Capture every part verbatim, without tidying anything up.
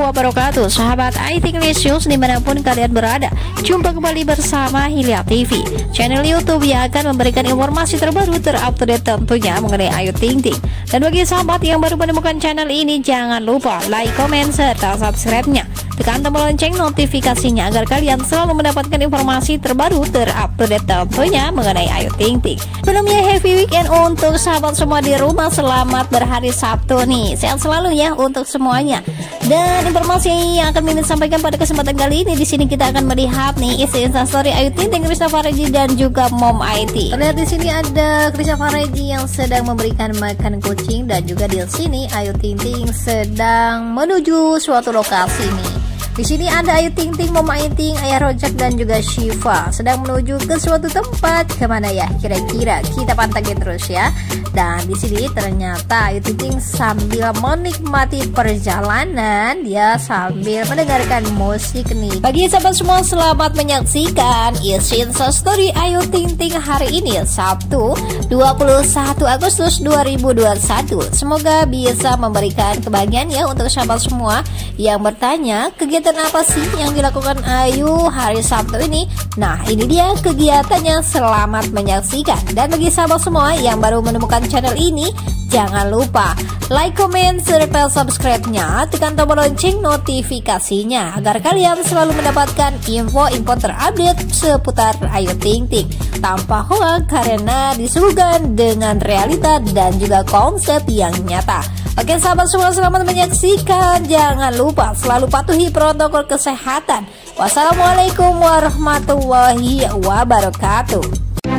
wabarakatuh. Sahabat I T English News dimanapun kalian berada, jumpa kembali bersama Hilya T V, channel YouTube yang akan memberikan informasi terbaru terupdate tentunya mengenai Ayu Ting Ting. Dan bagi sahabat yang baru menemukan channel ini, jangan lupa like, comment, serta subscribe-nya. Tekan tombol lonceng notifikasinya agar kalian selalu mendapatkan informasi terbaru terupdate tentunya mengenai Ayu Ting Ting. Sebelumnya, happy weekend untuk sahabat semua di rumah. Selamat berhari Sabtu nih, sehat selalu ya untuk semuanya. Dan informasi yang akan Mimin sampaikan pada kesempatan kali ini, di sini kita akan melihat nih isi instastory Ayu Ting Ting, Christopher Reji dan juga Mom I T. Terlihat di sini ada Christopher Reji yang sedang memberikan makan kucing, dan juga di sini Ayu Ting Ting sedang menuju suatu lokasi nih. Di sini ada Ayu Ting Ting, Mom I T, Ayah Rojak dan juga Shiva sedang menuju ke suatu tempat. Kemana ya kira-kira? Kita pantengin terus ya. Dan di sini ternyata Ayu Ting Ting sambil menikmati perjalanan, dia sambil mendengarkan musik nih. Bagi sahabat semua, selamat menyaksikan isi instastory Ayu Ting Ting hari ini, Sabtu dua puluh satu Agustus dua ribu dua puluh satu. Semoga bisa memberikan kebahagiaan ya untuk sahabat semua yang bertanya, kegiatan apa sih yang dilakukan Ayu hari Sabtu ini? Nah, ini dia kegiatannya, selamat menyaksikan. Dan bagi sahabat semua yang baru menemukan channel ini, jangan lupa like, comment, serta subscribe-nya. Tekan tombol lonceng notifikasinya agar kalian selalu mendapatkan info-info terupdate seputar Ayu Ting Ting tanpa hoax, karena disuguhkan dengan realita dan juga konsep yang nyata. Oke sahabat semua, selamat menyaksikan. Jangan lupa selalu patuhi protokol kesehatan. Wassalamualaikum warahmatullahi wabarakatuh.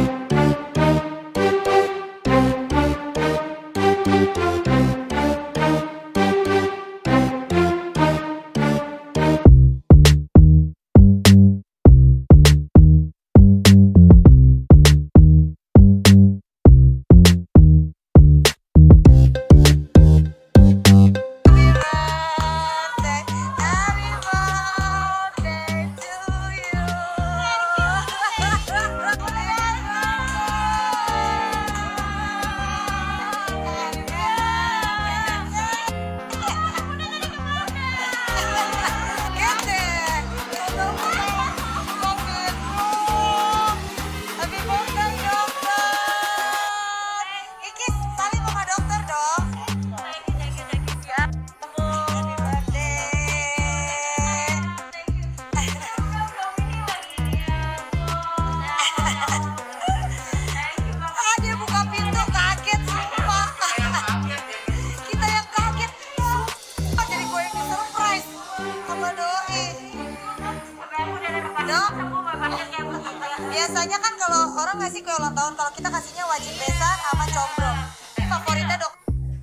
Biasanya kan kalau orang ngasih kue ulang tahun, kalau kita kasihnya wajib besan sama combro. Ini favoritnya dok.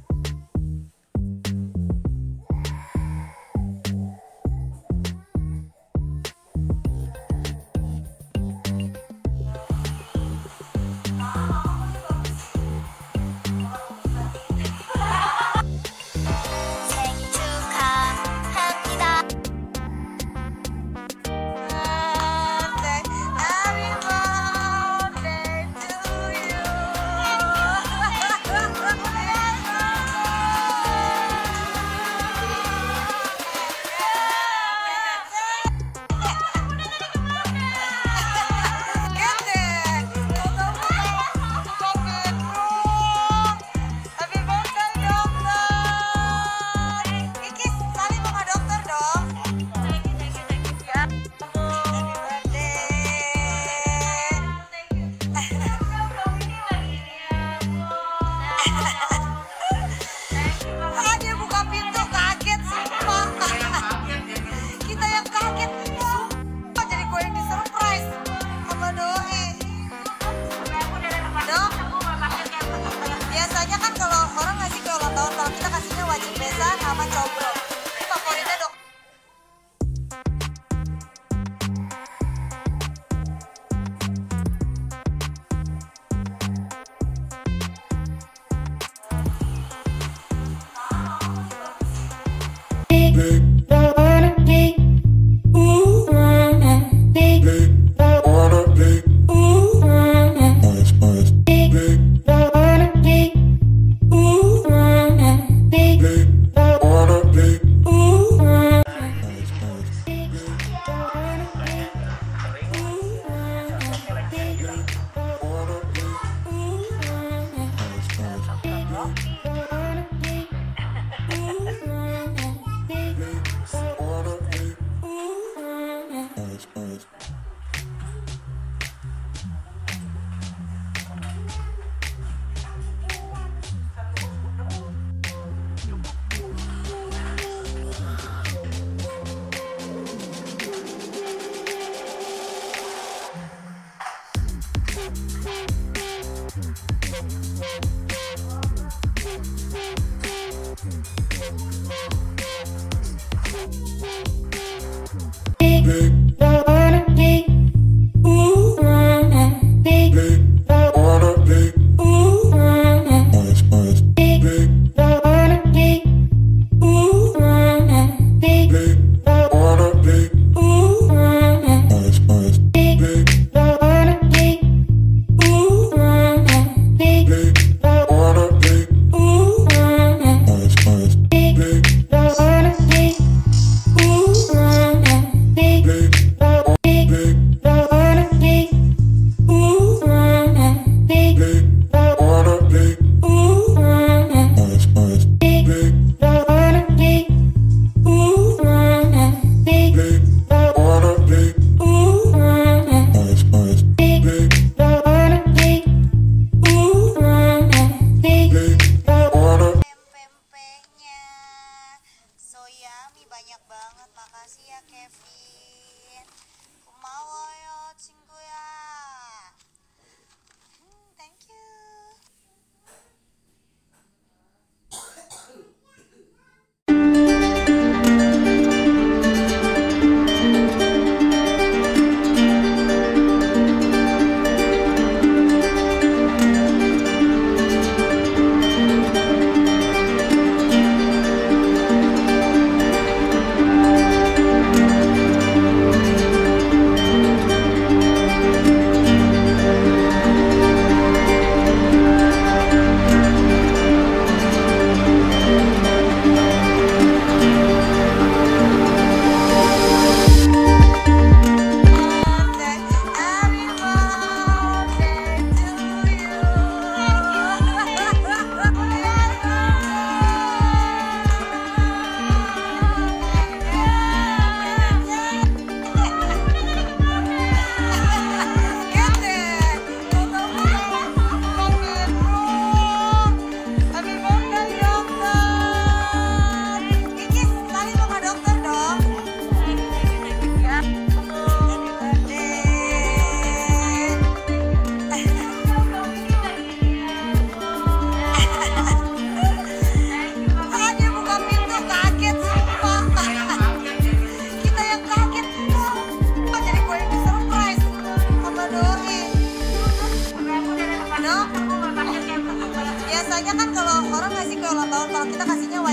Biasanya kan kalau orang ngasih kue ulang tahun, kalau kita kasihnya wajib besan sama combro. Ini favoritnya dok.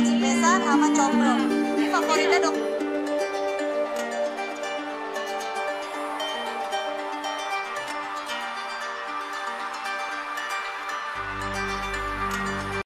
wajib besan sama combro. Ini favoritnya dok.